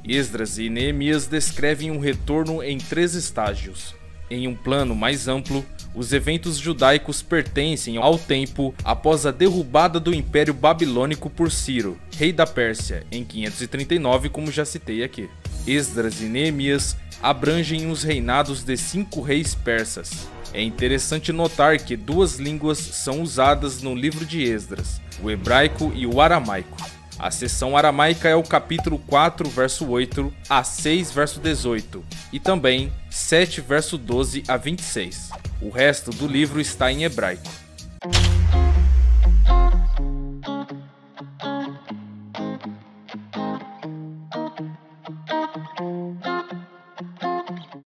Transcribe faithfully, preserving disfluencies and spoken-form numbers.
Esdras e Neemias descrevem um retorno em três estágios. Em um plano mais amplo, os eventos judaicos pertencem ao tempo após a derrubada do Império Babilônico por Ciro, rei da Pérsia, em quinhentos e trinta e nove, como já citei aqui. Esdras e Neemias abrangem os reinados de cinco reis persas. É interessante notar que duas línguas são usadas no livro de Esdras, o hebraico e o aramaico. A seção aramaica é o capítulo quatro, verso oito a seis, verso dezoito, e também sete, verso doze a vinte e seis. O resto do livro está em hebraico.